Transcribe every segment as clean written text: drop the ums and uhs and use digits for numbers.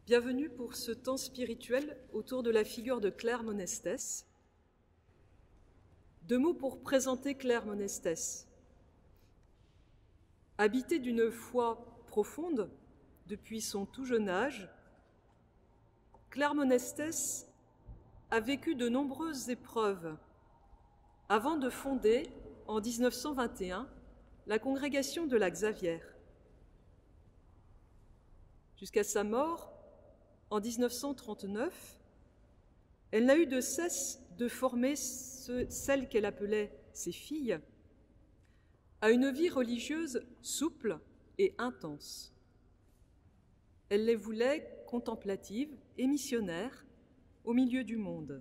Bienvenue pour ce temps spirituel autour de la figure de Claire Monestès. 2 mots pour présenter Claire Monestès. Habitée d'une foi profonde depuis son tout jeune âge, Claire Monestès a vécu de nombreuses épreuves avant de fonder, en 1921, la congrégation de la Xavière. Jusqu'à sa mort, en 1939, elle n'a eu de cesse de former celles qu'elle appelait ses filles à une vie religieuse souple et intense. Elle les voulait contemplatives et missionnaires au milieu du monde.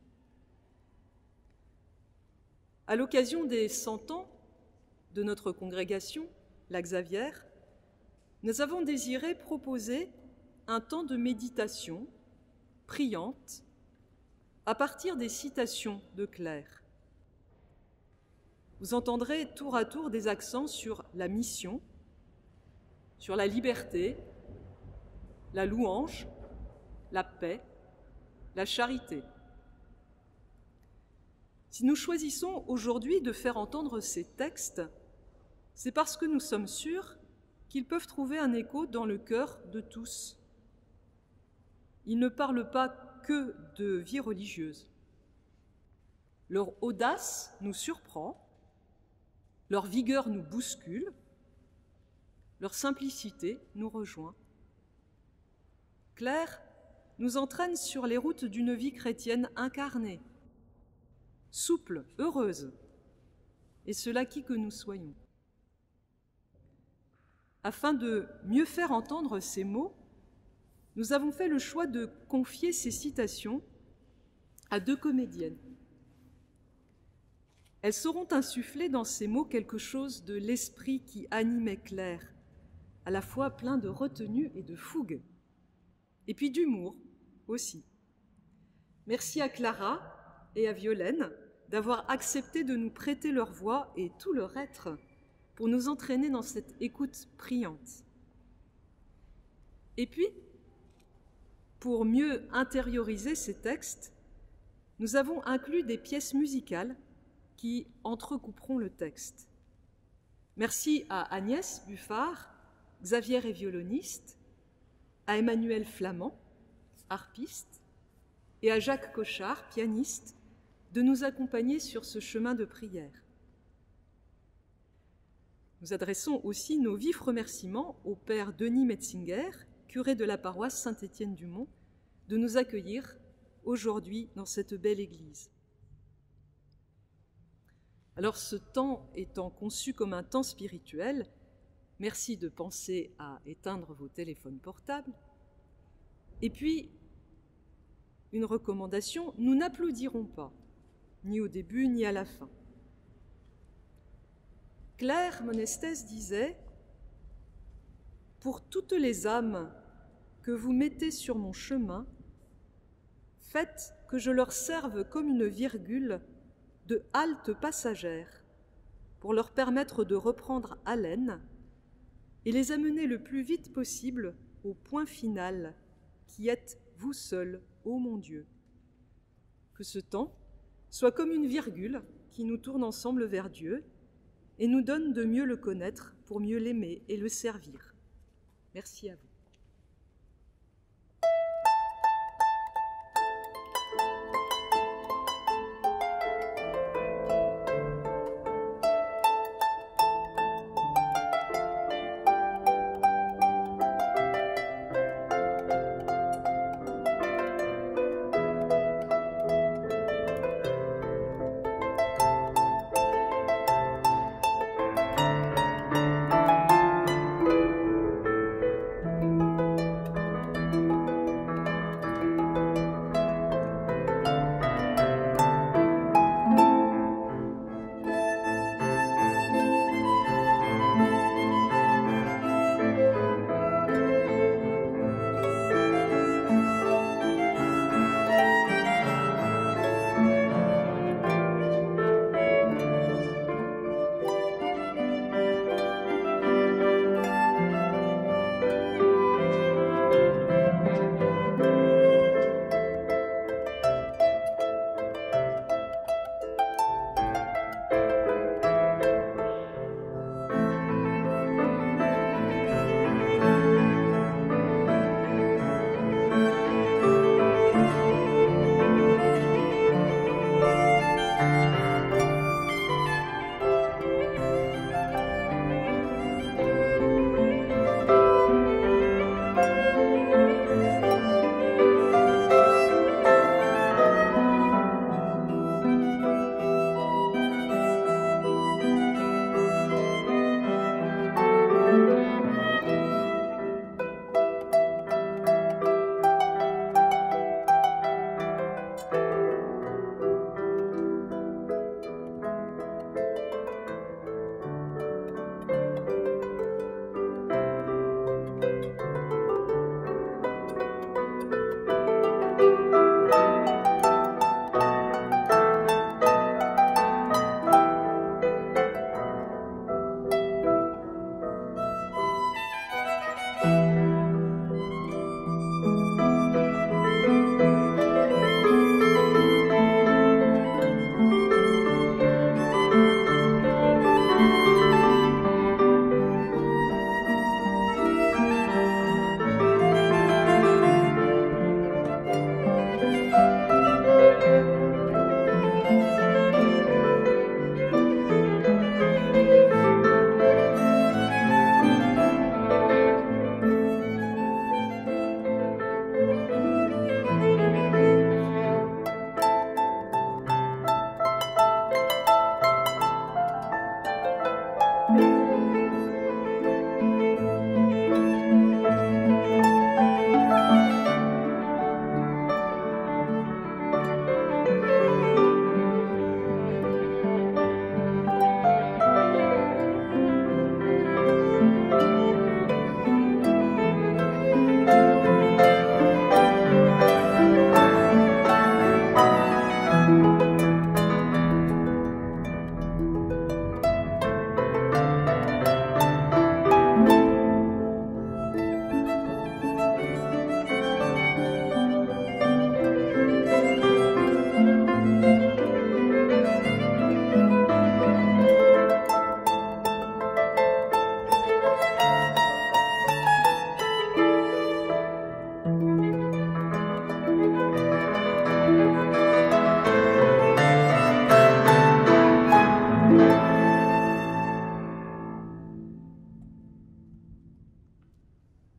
À l'occasion des 100 ans de notre congrégation, la Xavière, nous avons désiré proposer un temps de méditation priante à partir des citations de Claire. Vous entendrez tour à tour des accents sur la mission, sur la liberté, la louange, la paix, la charité. Si nous choisissons aujourd'hui de faire entendre ces textes, c'est parce que nous sommes sûrs qu'ils peuvent trouver un écho dans le cœur de tous. Ils ne parlent pas que de vie religieuse. Leur audace nous surprend, leur vigueur nous bouscule, leur simplicité nous rejoint. Claire nous entraîne sur les routes d'une vie chrétienne incarnée, souple, heureuse, et cela qui que nous soyons. Afin de mieux faire entendre ces mots, nous avons fait le choix de confier ces citations à 2 comédiennes. Elles sauront insuffler dans ces mots quelque chose de l'esprit qui animait Claire, à la fois plein de retenue et de fougue, et puis d'humour aussi. Merci à Clara et à Violaine d'avoir accepté de nous prêter leur voix et tout leur être pour nous entraîner dans cette écoute priante. Et puis, pour mieux intérioriser ces textes, nous avons inclus des pièces musicales qui entrecouperont le texte. Merci à Agnès Buffard, Xavier est violoniste, à Emmanuel Flamand, harpiste, et à Jacques Cochard, pianiste, de nous accompagner sur ce chemin de prière. Nous adressons aussi nos vifs remerciements au père Denis Metzinger, curé de la paroisse Saint-Étienne-du-Mont, de nous accueillir aujourd'hui dans cette belle église. Alors, ce temps étant conçu comme un temps spirituel, merci de penser à éteindre vos téléphones portables. Et puis, une recommandation, nous n'applaudirons pas, ni au début ni à la fin. Claire Monestès disait « Pour toutes les âmes que vous mettez sur mon chemin, faites que je leur serve comme une virgule de halte passagère pour leur permettre de reprendre haleine et les amener le plus vite possible au point final qui êtes vous seul, ô mon Dieu. Que ce temps soit comme une virgule qui nous tourne ensemble vers Dieu et nous donne de mieux le connaître pour mieux l'aimer et le servir. Merci à vous.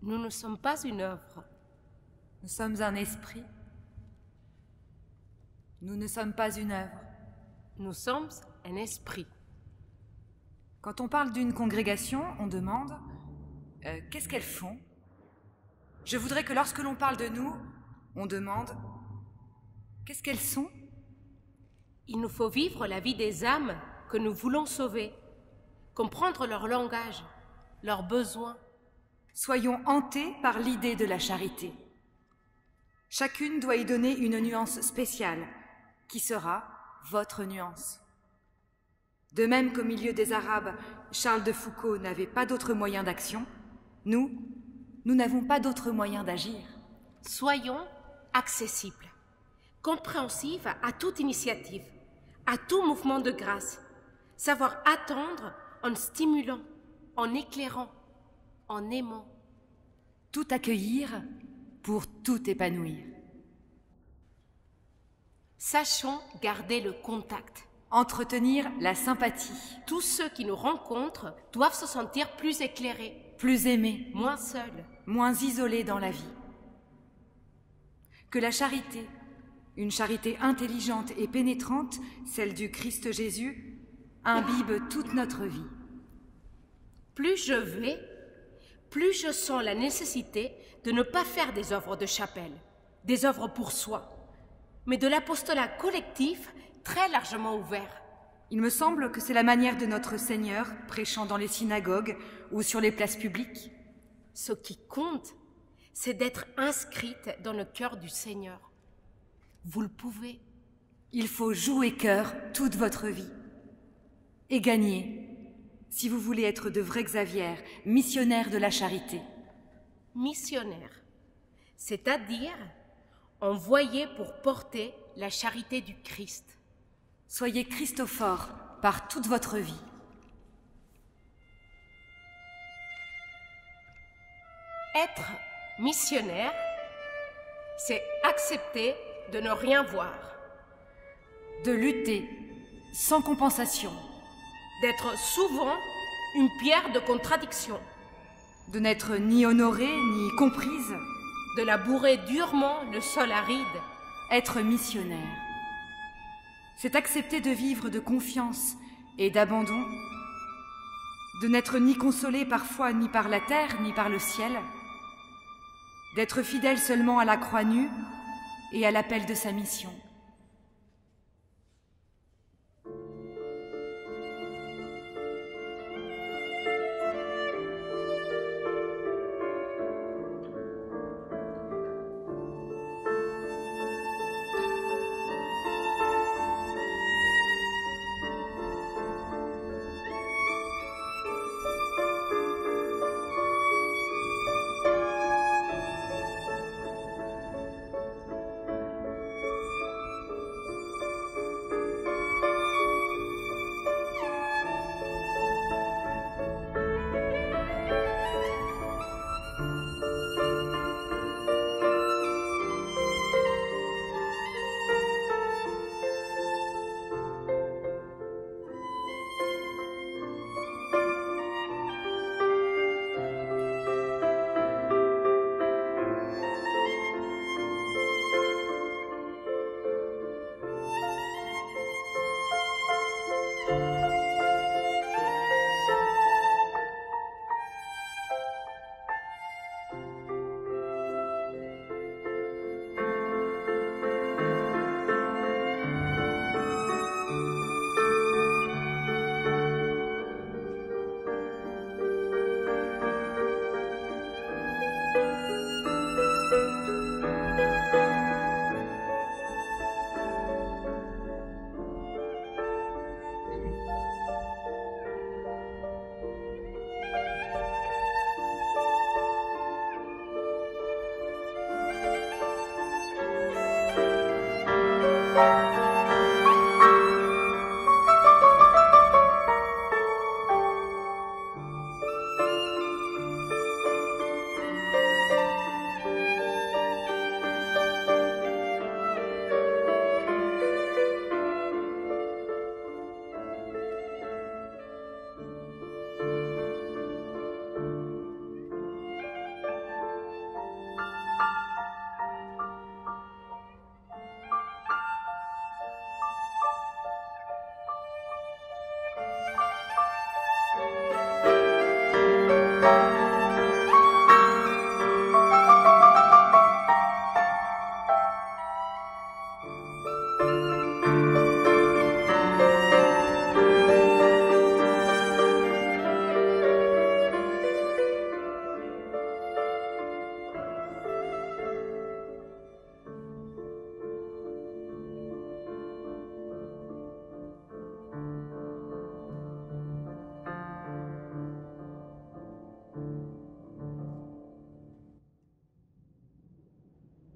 Nous ne sommes pas une œuvre. Nous sommes un esprit. Nous ne sommes pas une œuvre. Nous sommes un esprit. Quand on parle d'une congrégation, on demande qu'est-ce qu'elles font? Je voudrais que lorsque l'on parle de nous, on demande qu'est-ce qu'elles sont? Il nous faut vivre la vie des âmes que nous voulons sauver, comprendre leur langage, leurs besoins. Soyons hantés par l'idée de la charité. Chacune doit y donner une nuance spéciale, qui sera votre nuance. De même qu'au milieu des Arabes, Charles de Foucault n'avait pas d'autre moyen d'action, nous n'avons pas d'autre moyen d'agir. Soyons accessibles, compréhensifs à toute initiative, à tout mouvement de grâce, savoir attendre en stimulant, en éclairant, en aimant. Tout accueillir pour tout épanouir. Sachons garder le contact. Entretenir la sympathie. Tous ceux qui nous rencontrent doivent se sentir plus éclairés, Plus aimés, moins seuls. moins isolés dans la vie. Que la charité, une charité intelligente et pénétrante, celle du Christ Jésus, imbibe toute notre vie. Plus je vais, plus je sens la nécessité de ne pas faire des œuvres de chapelle, des œuvres pour soi, mais de l'apostolat collectif très largement ouvert. Il me semble que c'est la manière de notre Seigneur, prêchant dans les synagogues ou sur les places publiques. Ce qui compte, c'est d'être inscrite dans le cœur du Seigneur. Vous le pouvez. Il faut jouer cœur toute votre vie. Et gagner, si vous voulez être de vrais Xavier, missionnaires de la charité. Missionnaire, c'est-à-dire envoyé pour porter la charité du Christ. Soyez Christophores par toute votre vie. Être missionnaire, c'est accepter de ne rien voir, De lutter sans compensation. d'être souvent une pierre de contradiction, De n'être ni honorée ni comprise. de labourer durement le sol aride. Être missionnaire, c'est accepter de vivre de confiance et d'abandon, de n'être ni consolé parfois ni par la terre ni par le ciel, d'être fidèle seulement à la croix nue et à l'appel de sa mission.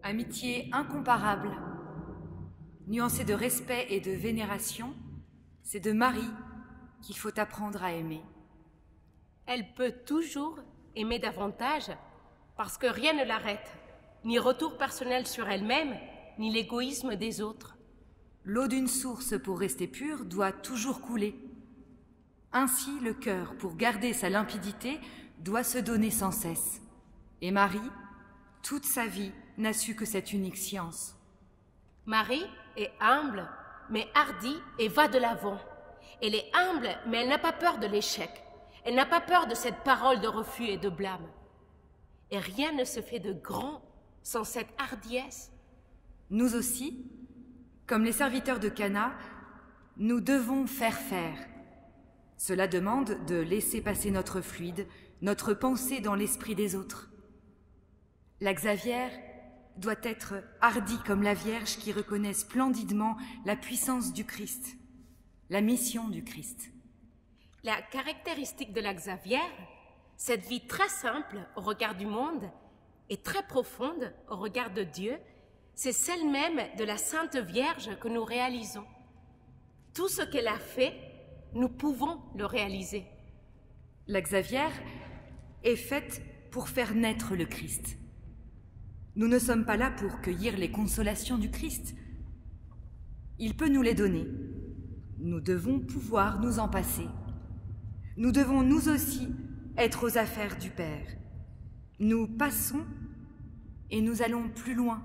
Amitié incomparable, nuancée de respect et de vénération, c'est de Marie qu'il faut apprendre à aimer. Elle peut toujours aimer davantage parce que rien ne l'arrête, ni retour personnel sur elle-même, ni l'égoïsme des autres. L'eau d'une source pour rester pure doit toujours couler. Ainsi, le cœur, pour garder sa limpidité, doit se donner sans cesse. Et Marie, toute sa vie, n'a su que cette unique science. Marie est humble, mais hardie et va de l'avant. Elle est humble, mais elle n'a pas peur de l'échec. Elle n'a pas peur de cette parole de refus et de blâme. Et rien ne se fait de grand sans cette hardiesse. Nous aussi, comme les serviteurs de Cana, nous devons faire faire. Cela demande de laisser passer notre fluide, notre pensée dans l'esprit des autres. La Xavière doit être hardie comme la Vierge qui reconnaît splendidement la puissance du Christ, la mission du Christ. La caractéristique de la Xavière, cette vie très simple au regard du monde et très profonde au regard de Dieu, c'est celle même de la Sainte Vierge que nous réalisons. Tout ce qu'elle a fait, nous pouvons le réaliser. La Xavière est faite pour faire naître le Christ. Nous ne sommes pas là pour cueillir les consolations du Christ. Il peut nous les donner. Nous devons pouvoir nous en passer. Nous devons nous aussi être aux affaires du Père. Nous passons et nous allons plus loin.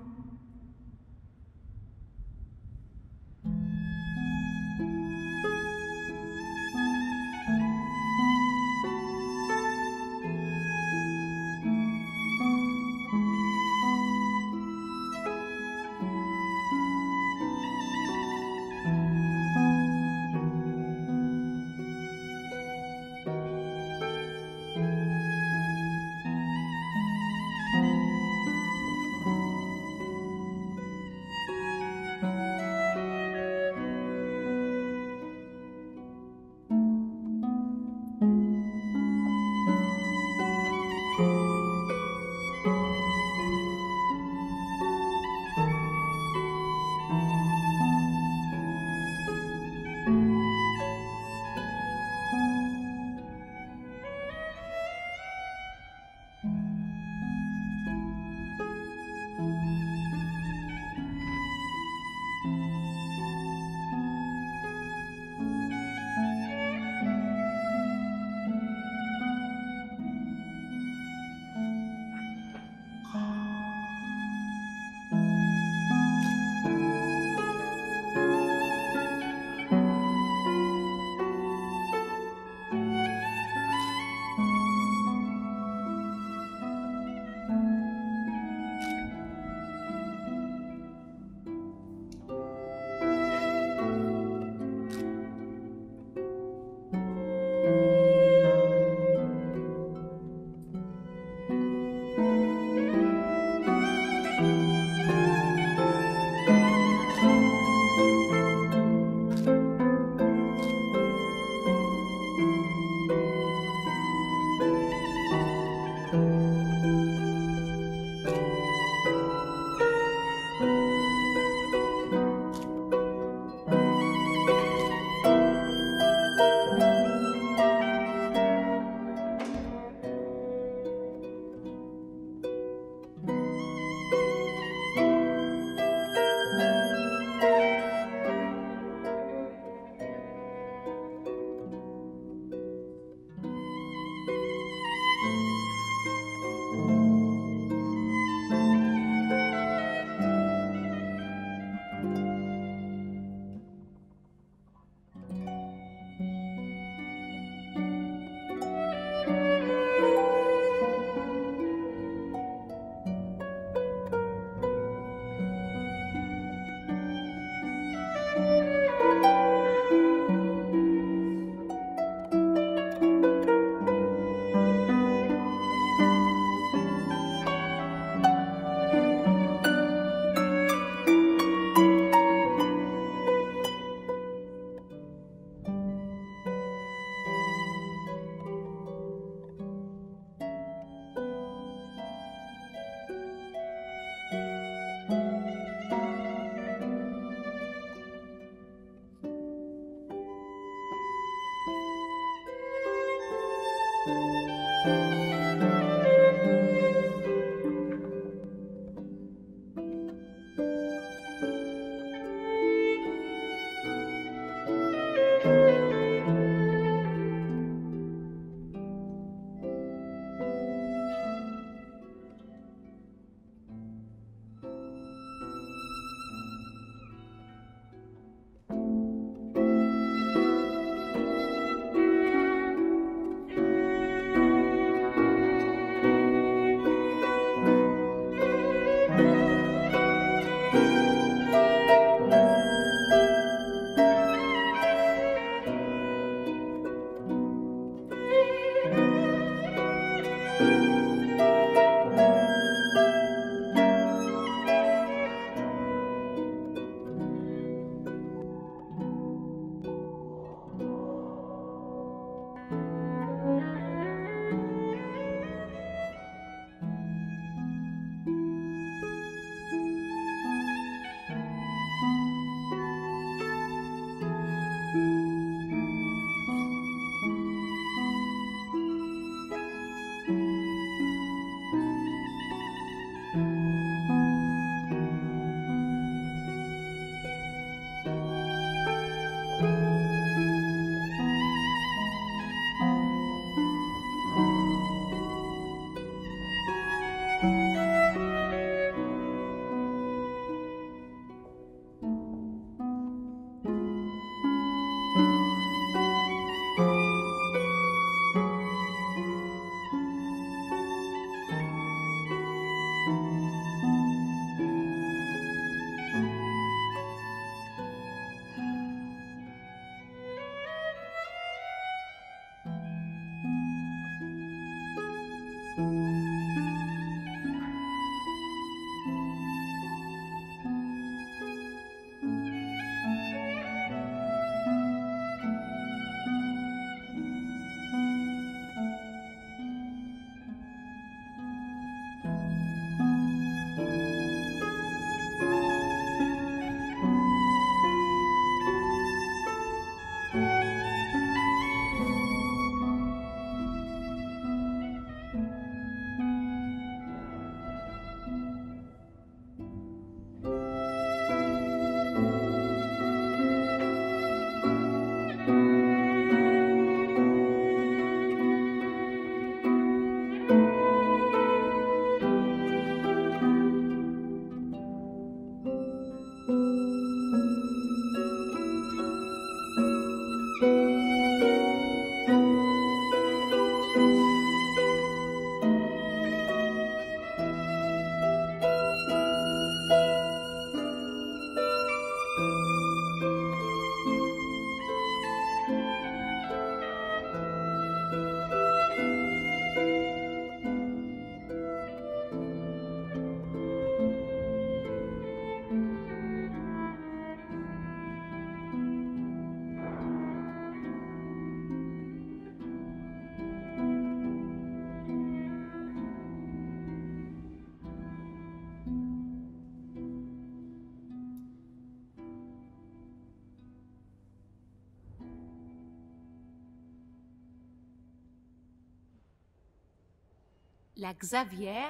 La Xavière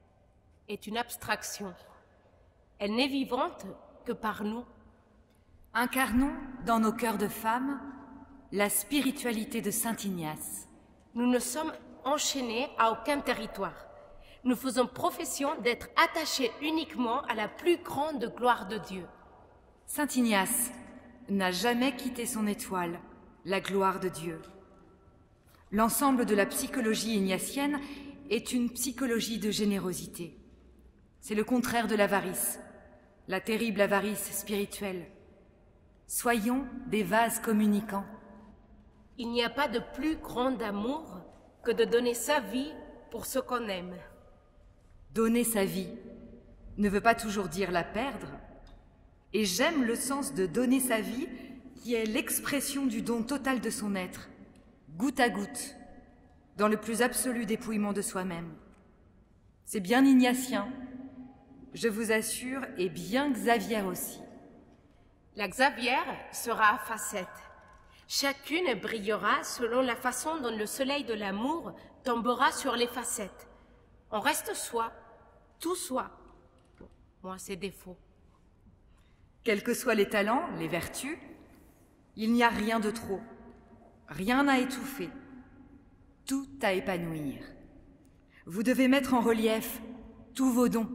est une abstraction. Elle n'est vivante que par nous. Incarnons dans nos cœurs de femmes la spiritualité de Saint Ignace. Nous ne sommes enchaînés à aucun territoire. Nous faisons profession d'être attachés uniquement à la plus grande gloire de Dieu. Saint Ignace n'a jamais quitté son étoile, la gloire de Dieu. L'ensemble de la psychologie ignatienne est une psychologie de générosité. C'est le contraire de l'avarice, la terrible avarice spirituelle. Soyons des vases communicants. Il n'y a pas de plus grand amour que de donner sa vie pour ce qu'on aime. Donner sa vie ne veut pas toujours dire la perdre. Et j'aime le sens de donner sa vie qui est l'expression du don total de son être, goutte à goutte, dans le plus absolu dépouillement de soi-même. C'est bien ignatien, je vous assure, et bien Xavière aussi. La Xavière sera à facettes. Chacune brillera selon la façon dont le soleil de l'amour tombera sur les facettes. On reste soi, tout soi. Bon, moi, c'est défaut. Quels que soient les talents, les vertus, il n'y a rien de trop, rien à étouffer, tout à épanouir. Vous devez mettre en relief tous vos dons.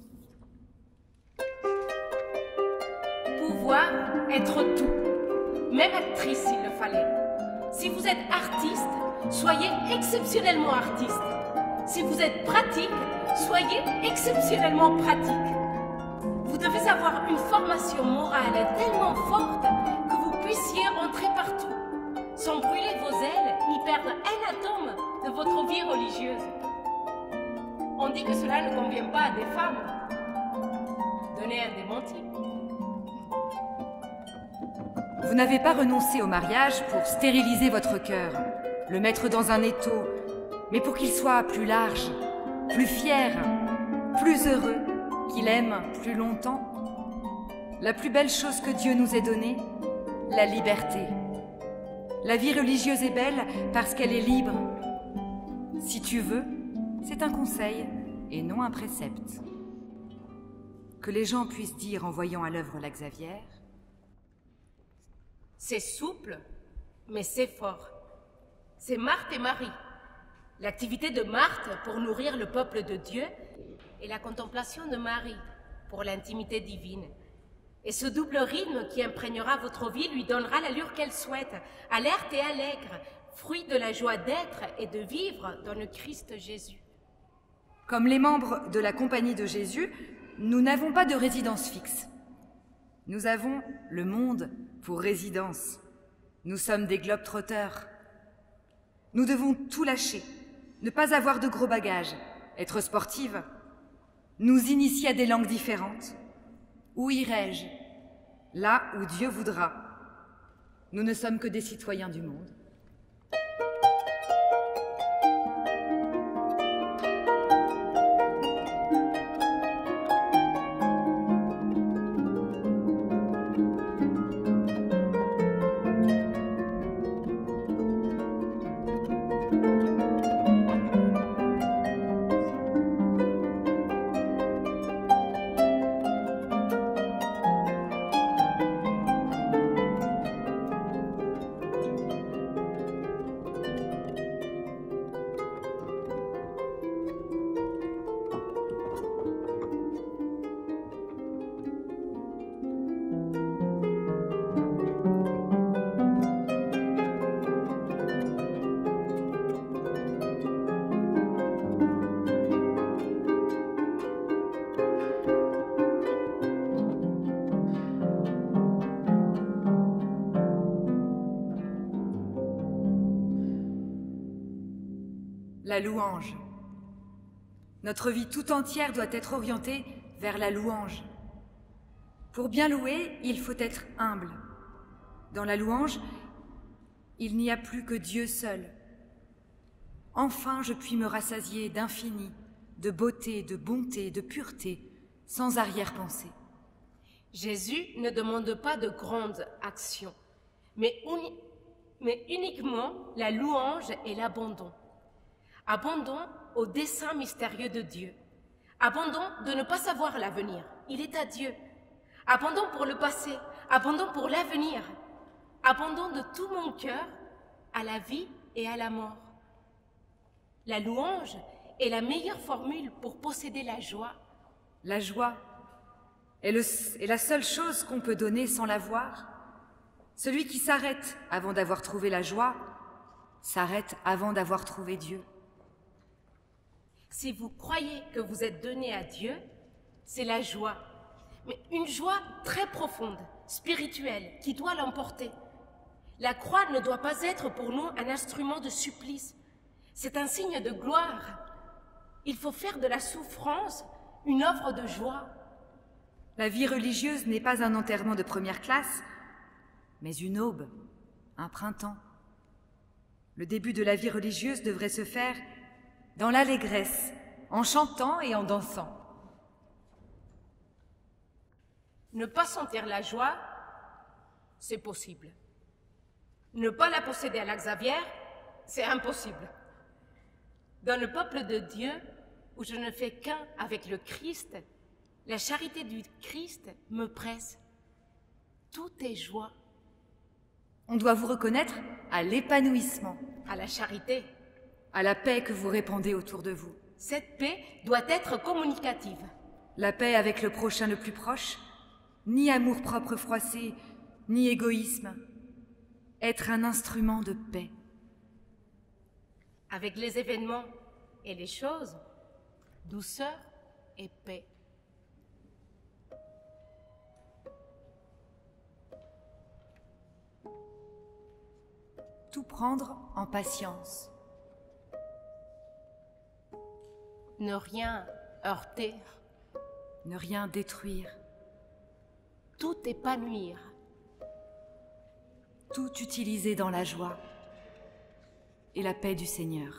Pouvoir être tout, même actrice s'il le fallait. Si vous êtes artiste, soyez exceptionnellement artiste. Si vous êtes pratique, soyez exceptionnellement pratique. Vous devez avoir une formation morale tellement forte que vous puissiez entrer partout, sans brûler vos ailes ni perdre un atome de votre vie religieuse. On dit que cela ne convient pas à des femmes. Donnez un démenti. Vous n'avez pas renoncé au mariage pour stériliser votre cœur, le mettre dans un étau, mais pour qu'il soit plus large, plus fier, plus heureux, qu'il aime plus longtemps. La plus belle chose que Dieu nous ait donnée, la liberté. La vie religieuse est belle parce qu'elle est libre. Si tu veux, c'est un conseil et non un précepte. Que les gens puissent dire en voyant à l'œuvre la Xavière: c'est souple, mais c'est fort. C'est Marthe et Marie. L'activité de Marthe pour nourrir le peuple de Dieu et la contemplation de Marie pour l'intimité divine. Et ce double rythme qui imprégnera votre vie lui donnera l'allure qu'elle souhaite, alerte et allègre, fruit de la joie d'être et de vivre dans le Christ Jésus. Comme les membres de la Compagnie de Jésus, nous n'avons pas de résidence fixe. Nous avons le monde pour résidence. Nous sommes des globetrotters. Nous devons tout lâcher, ne pas avoir de gros bagages, être sportive, nous initier à des langues différentes. Où irai-je? Là où Dieu voudra. Nous ne sommes que des citoyens du monde. La louange. Notre vie tout entière doit être orientée vers la louange. Pour bien louer, il faut être humble. Dans la louange, il n'y a plus que Dieu seul. Enfin, je puis me rassasier d'infini, de beauté, de bonté, de pureté, sans arrière-pensée. Jésus ne demande pas de grandes actions, mais uniquement la louange et l'abandon. Abandon au dessein mystérieux de Dieu. Abandon de ne pas savoir l'avenir. Il est à Dieu. Abandon pour le passé. Abandon pour l'avenir. Abandon de tout mon cœur à la vie et à la mort. La louange est la meilleure formule pour posséder la joie. La joie est la seule chose qu'on peut donner sans l'avoir. Celui qui s'arrête avant d'avoir trouvé la joie s'arrête avant d'avoir trouvé Dieu. Si vous croyez que vous êtes donné à Dieu, c'est la joie. Mais une joie très profonde, spirituelle, qui doit l'emporter. La croix ne doit pas être pour nous un instrument de supplice. C'est un signe de gloire. Il faut faire de la souffrance une œuvre de joie. La vie religieuse n'est pas un enterrement de première classe, mais une aube, un printemps. Le début de la vie religieuse devrait se faire dans l'allégresse, en chantant et en dansant. Ne pas sentir la joie, c'est possible. Ne pas la posséder à la Xavier, c'est impossible. Dans le peuple de Dieu, où je ne fais qu'un avec le Christ, la charité du Christ me presse. Tout est joie. On doit vous reconnaître à l'épanouissement, à la charité, à la paix que vous répandez autour de vous. Cette paix doit être communicative. La paix avec le prochain le plus proche, ni amour-propre froissé, ni égoïsme. Être un instrument de paix. Avec les événements et les choses, douceur et paix. Tout prendre en patience. Ne rien heurter. Ne rien détruire. Tout épanouir. Tout utiliser dans la joie et la paix du Seigneur.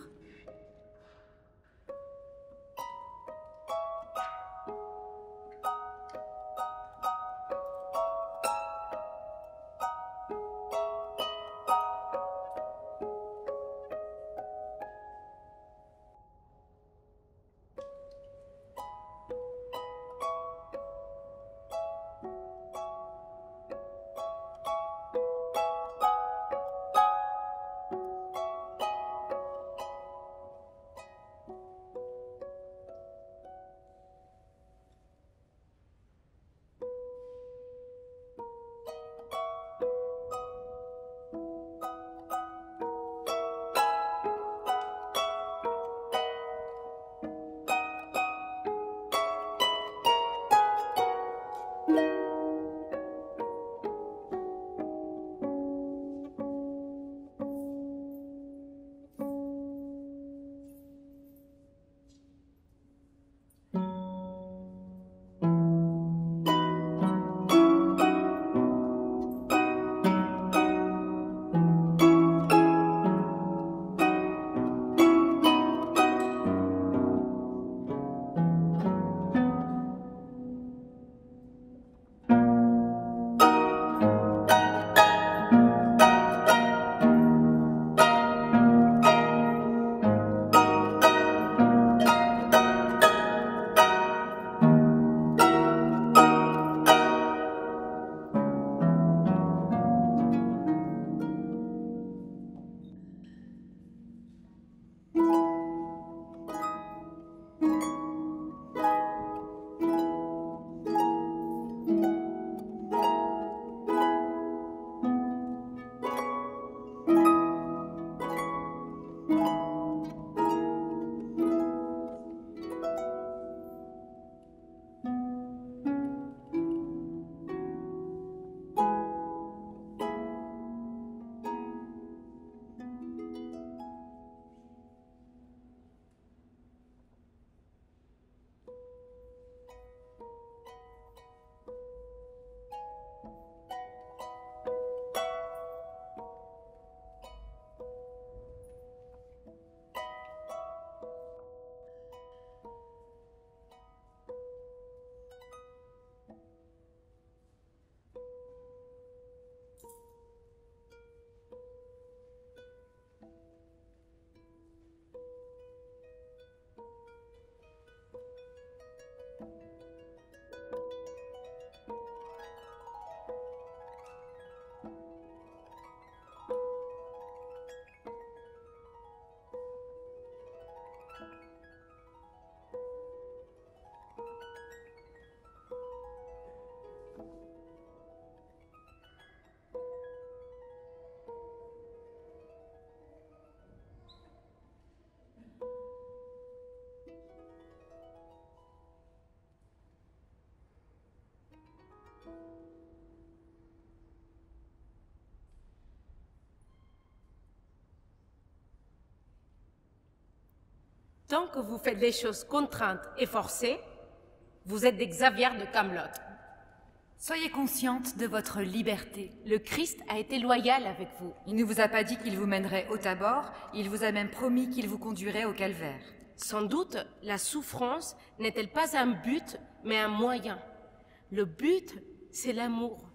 Tant que vous faites les choses contraintes et forcées, vous êtes des Xavier de Camelot. Soyez consciente de votre liberté. Le Christ a été loyal avec vous. Il ne vous a pas dit qu'il vous mènerait au Tabor, il vous a même promis qu'il vous conduirait au calvaire. Sans doute, la souffrance n'est-elle pas un but, mais un moyen. Le but, c'est l'amour.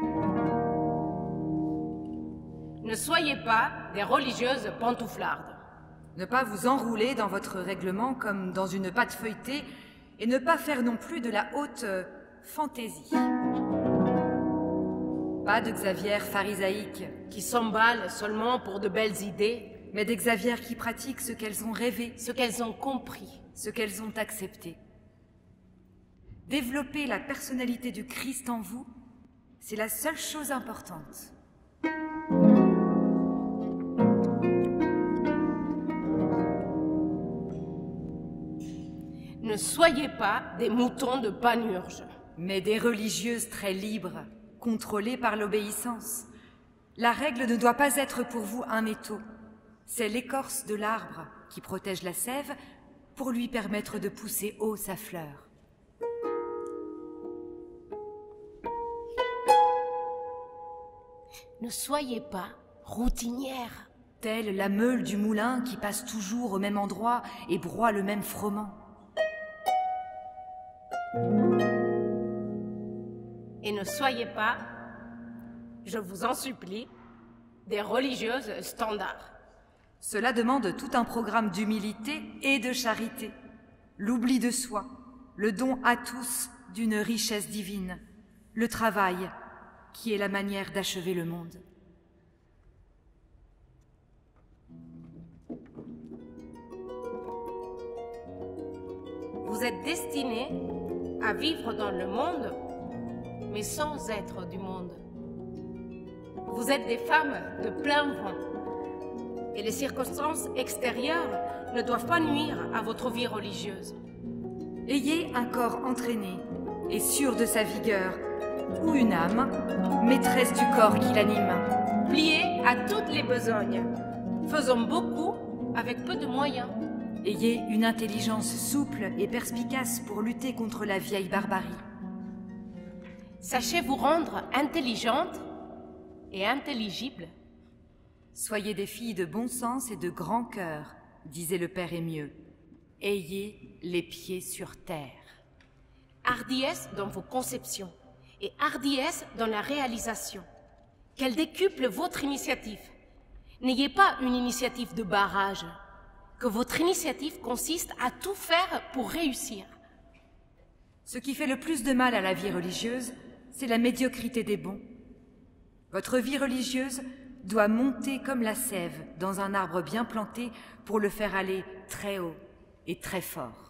Ne soyez pas des religieuses pantouflardes. Ne pas vous enrouler dans votre règlement comme dans une pâte feuilletée et ne pas faire non plus de la haute fantaisie. Pas de Xavier pharisaïque, Qui s'emballent seulement pour de belles idées, mais des Xavier qui pratiquent ce qu'elles ont rêvé, ce qu'elles ont compris. ce qu'elles ont accepté. Développer la personnalité du Christ en vous, c'est la seule chose importante. Ne soyez pas des moutons de Panurge. Mais des religieuses très libres, contrôlées par l'obéissance. La règle ne doit pas être pour vous un étau. C'est l'écorce de l'arbre qui protège la sève pour lui permettre de pousser haut sa fleur. Ne soyez pas routinière. Telle la meule du moulin qui passe toujours au même endroit et broie le même froment. Et ne soyez pas, je vous en supplie, des religieuses standards. Cela demande tout un programme d'humilité et de charité, l'oubli de soi, le don à tous d'une richesse divine, le travail qui est la manière d'achever le monde. Vous êtes destinés à vivre dans le monde, mais sans être du monde. Vous êtes des femmes de plein vent, et les circonstances extérieures ne doivent pas nuire à votre vie religieuse. Ayez un corps entraîné et sûr de sa vigueur, ou une âme, maîtresse du corps qui l'anime. Pliés à toutes les besognes, faisons beaucoup avec peu de moyens. Ayez une intelligence souple et perspicace pour lutter contre la vieille barbarie. Sachez vous rendre intelligente et intelligible. Soyez des filles de bon sens et de grand cœur, disait le père Émieux. Ayez les pieds sur terre. Hardiesse dans vos conceptions et hardiesse dans la réalisation. Qu'elle décuple votre initiative. N'ayez pas une initiative de barrage. Que votre initiative consiste à tout faire pour réussir. Ce qui fait le plus de mal à la vie religieuse, c'est la médiocrité des bons. Votre vie religieuse doit monter comme la sève dans un arbre bien planté pour le faire aller très haut et très fort.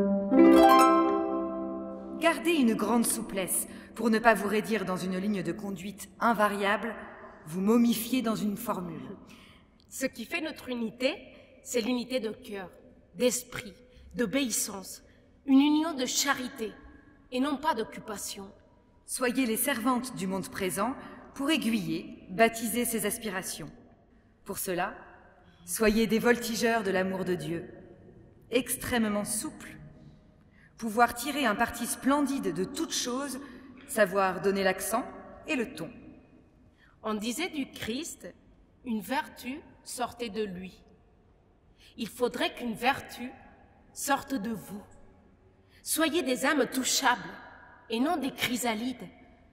Gardez une grande souplesse pour ne pas vous raidir dans une ligne de conduite invariable, vous momifier dans une formule. Ce qui fait notre unité, c'est l'unité de cœur, d'esprit, d'obéissance, une union de charité et non pas d'occupation. Soyez les servantes du monde présent pour aiguiller, baptiser ses aspirations. Pour cela, soyez des voltigeurs de l'amour de Dieu, extrêmement souples, pouvoir tirer un parti splendide de toute chose, savoir donner l'accent et le ton. On disait du Christ, une vertu sortait de lui. Il faudrait qu'une vertu sorte de vous. Soyez des âmes touchables et non des chrysalides.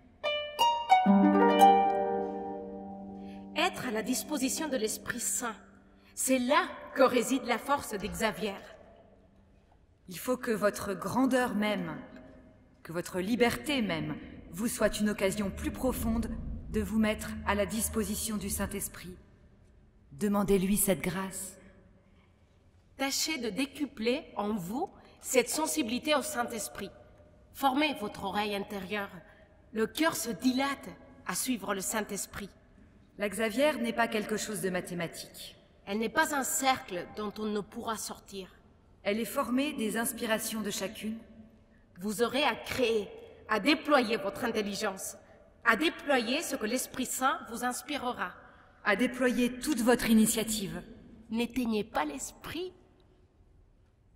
Être à la disposition de l'Esprit Saint, c'est là que réside la force des Xavier. Il faut que votre grandeur même, que votre liberté même, vous soit une occasion plus profonde de vous mettre à la disposition du Saint-Esprit. Demandez-lui cette grâce. Tâchez de décupler en vous cette sensibilité au Saint-Esprit. Formez votre oreille intérieure. Le cœur se dilate à suivre le Saint-Esprit. La Xavier n'est pas quelque chose de mathématique. Elle n'est pas un cercle dont on ne pourra sortir. Elle est formée des inspirations de chacune. Vous aurez à créer, à déployer votre intelligence, à déployer ce que l'Esprit Saint vous inspirera. À déployer toute votre initiative. N'éteignez pas l'esprit.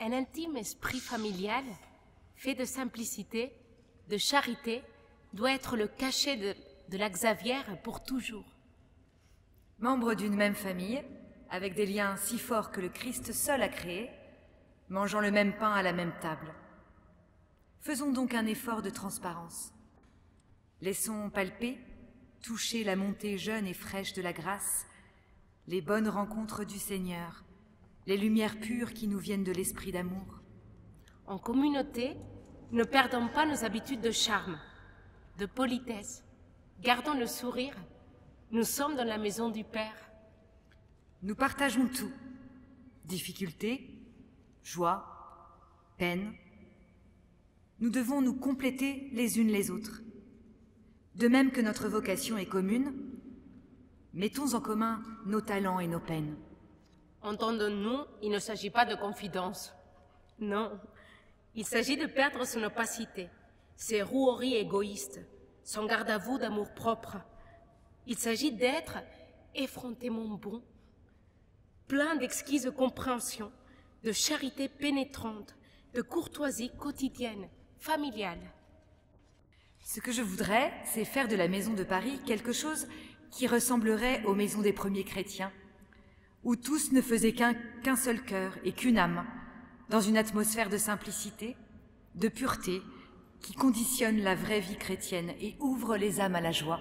Un intime esprit familial, fait de simplicité, de charité, doit être le cachet de la Xavière pour toujours. Membres d'une même famille, avec des liens si forts que le Christ seul a créés, mangeant le même pain à la même table. Faisons donc un effort de transparence. Laissons palper, toucher la montée jeune et fraîche de la grâce, les bonnes rencontres du Seigneur, les lumières pures qui nous viennent de l'esprit d'amour. En communauté, ne perdons pas nos habitudes de charme, de politesse. Gardons le sourire. Nous sommes dans la maison du Père. Nous partageons tout. Difficultés, joie, peine. Nous devons nous compléter les unes les autres. De même que notre vocation est commune, mettons en commun nos talents et nos peines. Entendons-nous, il ne s'agit pas de confidence. Non, il s'agit de perdre son opacité, ses roueries égoïstes, son garde-à-vous d'amour-propre. Il s'agit d'être effrontément bon, plein d'exquises compréhensions, de charité pénétrante, de courtoisie quotidienne, familiale. Ce que je voudrais, c'est faire de la maison de Paris quelque chose qui ressemblerait aux maisons des premiers chrétiens, où tous ne faisaient qu'un seul cœur et qu'une âme, dans une atmosphère de simplicité, de pureté, qui conditionne la vraie vie chrétienne et ouvre les âmes à la joie.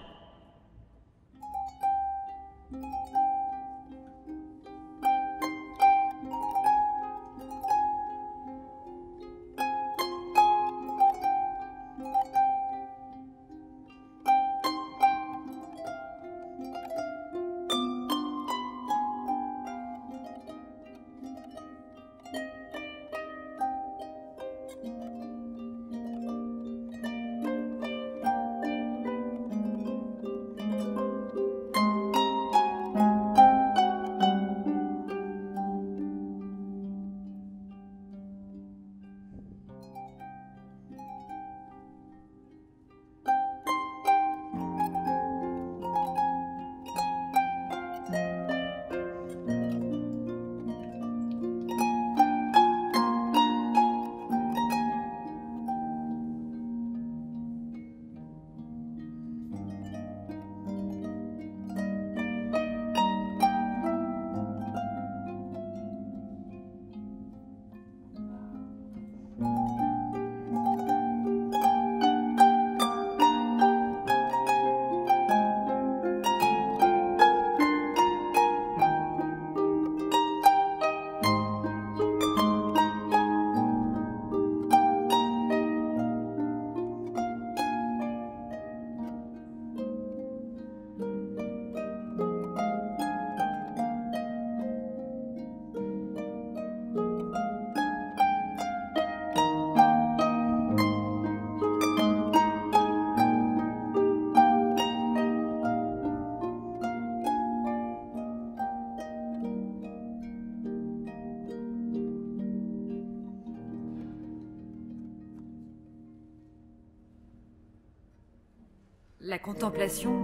La contemplation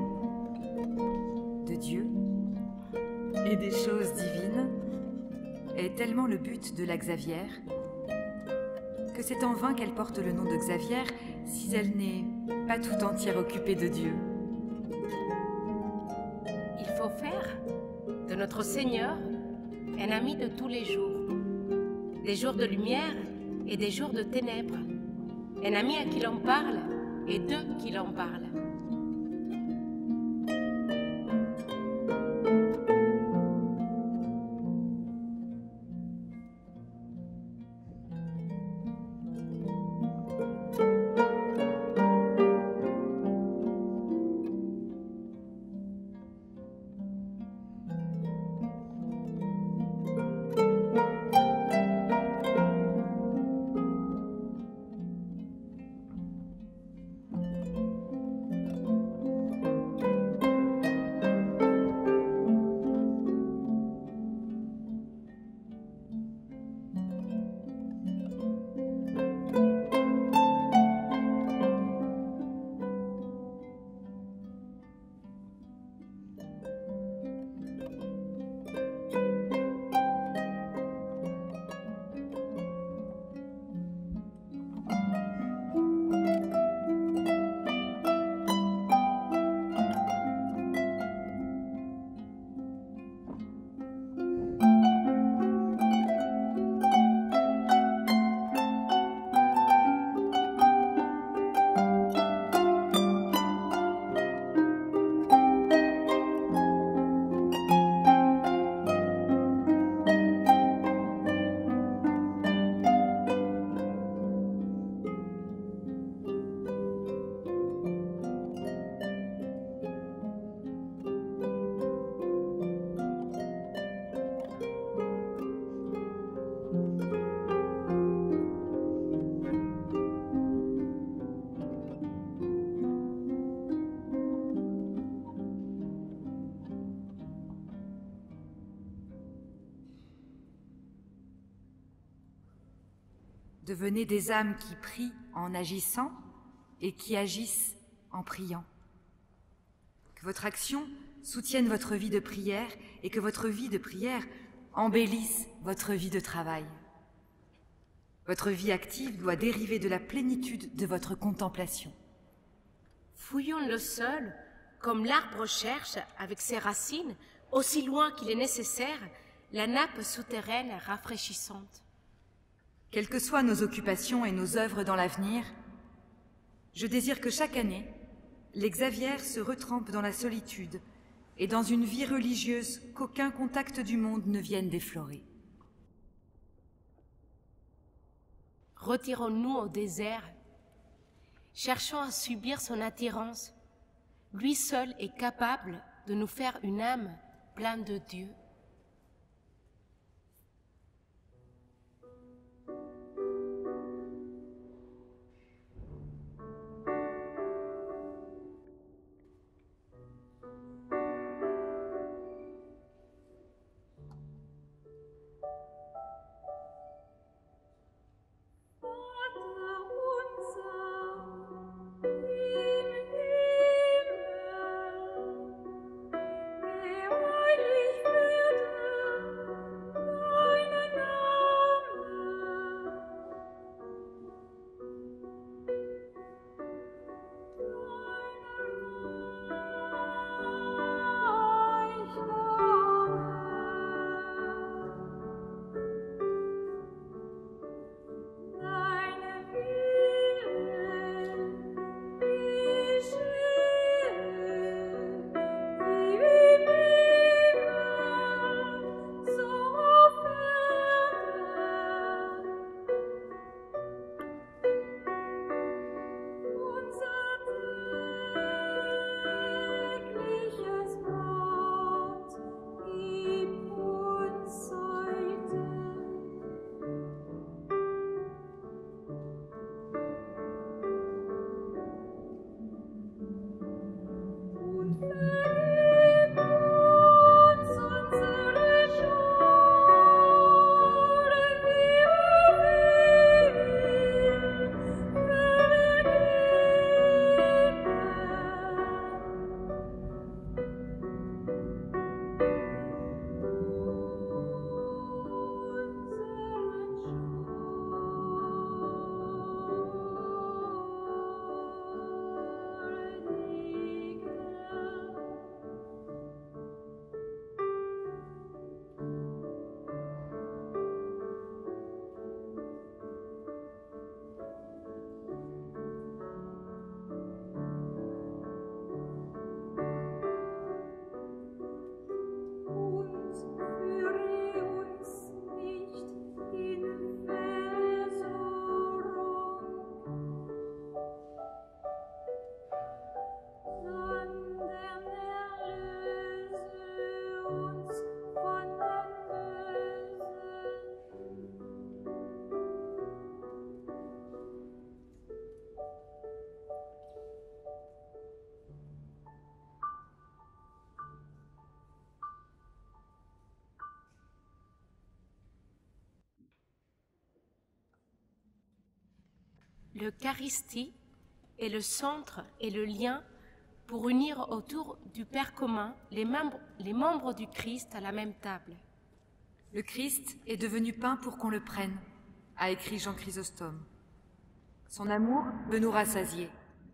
de Dieu et des choses divines est tellement le but de la Xavière que c'est en vain qu'elle porte le nom de Xavière si elle n'est pas tout entière occupée de Dieu. Il faut faire de notre Seigneur un ami de tous les jours, des jours de lumière et des jours de ténèbres, un ami à qui l'on parle et de qui l'on parle. Devenez des âmes qui prient en agissant et qui agissent en priant. Que votre action soutienne votre vie de prière et que votre vie de prière embellisse votre vie de travail. Votre vie active doit dériver de la plénitude de votre contemplation. Fouillons le sol, comme l'arbre cherche, avec ses racines, aussi loin qu'il est nécessaire, la nappe souterraine rafraîchissante. Quelles que soient nos occupations et nos œuvres dans l'avenir, je désire que chaque année, les Xavières se retrempent dans la solitude et dans une vie religieuse qu'aucun contact du monde ne vienne déflorer. Retirons-nous au désert. Cherchons à subir son attirance. Lui seul est capable de nous faire une âme pleine de Dieu. L'Eucharistie est le centre et le lien pour unir autour du Père commun les membres du Christ à la même table. Le Christ est devenu pain pour qu'on le prenne, a écrit Jean Chrysostome. Son amour veut nous rassasier.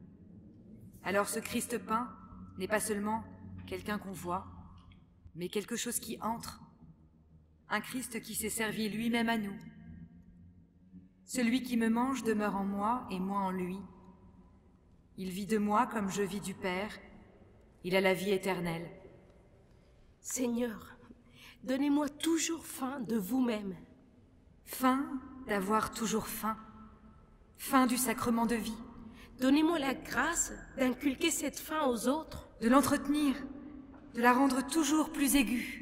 Alors ce Christ pain n'est pas seulement quelqu'un qu'on voit, mais quelque chose qui entre. Un Christ qui s'est servi lui-même à nous. Celui qui me mange demeure en moi et moi en lui. Il vit de moi comme je vis du Père. Il a la vie éternelle. Seigneur, donnez-moi toujours faim de vous-même. Faim d'avoir toujours faim. Faim du sacrement de vie. Donnez-moi la grâce d'inculquer cette faim aux autres. De l'entretenir, de la rendre toujours plus aiguë.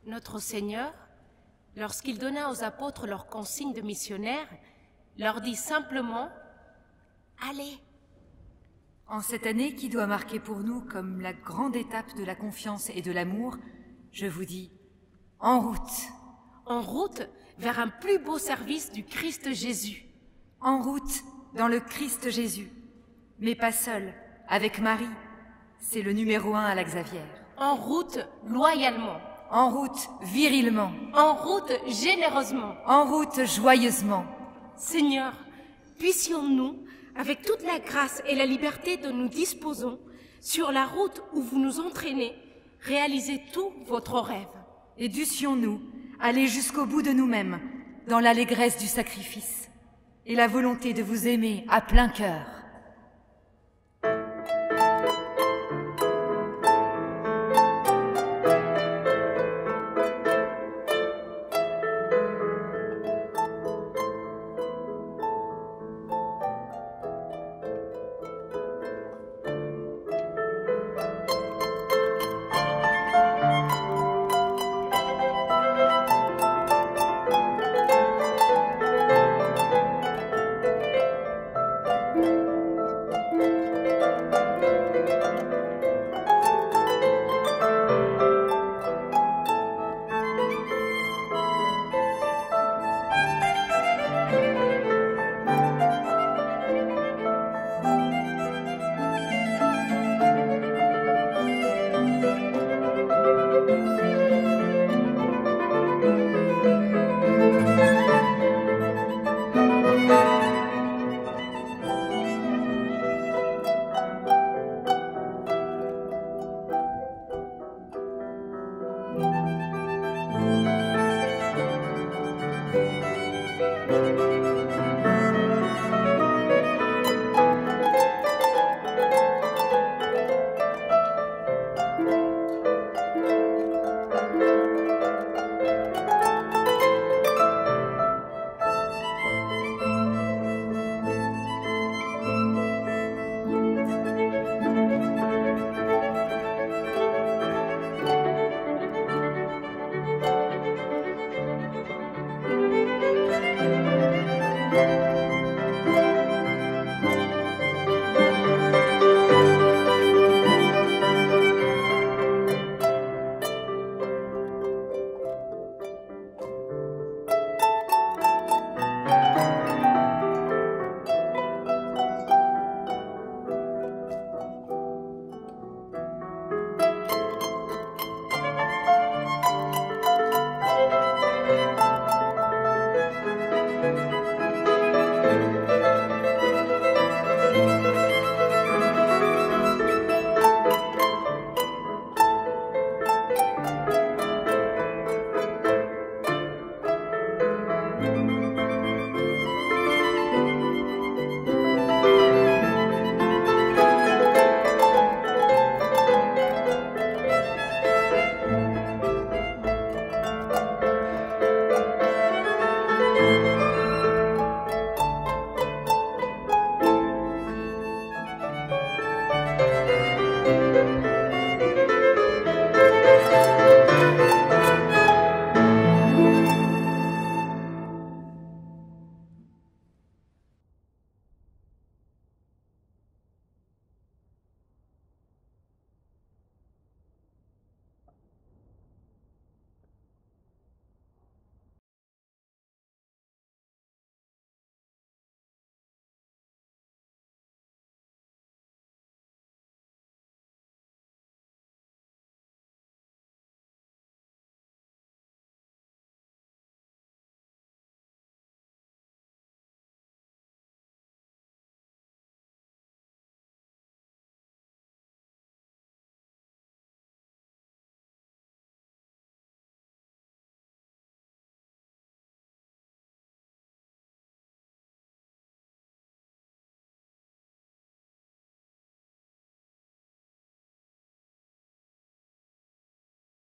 Notre Seigneur, lorsqu'il donna aux apôtres leurs consignes de missionnaires, leur dit simplement « Allez ». En cette année qui doit marquer pour nous comme la grande étape de la confiance et de l'amour, je vous dis « En route ». En route vers un plus beau service du Christ Jésus. En route dans le Christ Jésus, mais pas seul, avec Marie. C'est le numéro 1 à la Xavière. En route loyalement. En route virilement. En route généreusement. En route joyeusement. Seigneur, puissions-nous, avec toute la grâce et la liberté dont nous disposons, sur la route où vous nous entraînez, réaliser tout votre rêve. Et dussions-nous aller jusqu'au bout de nous-mêmes, dans l'allégresse du sacrifice, et la volonté de vous aimer à plein cœur.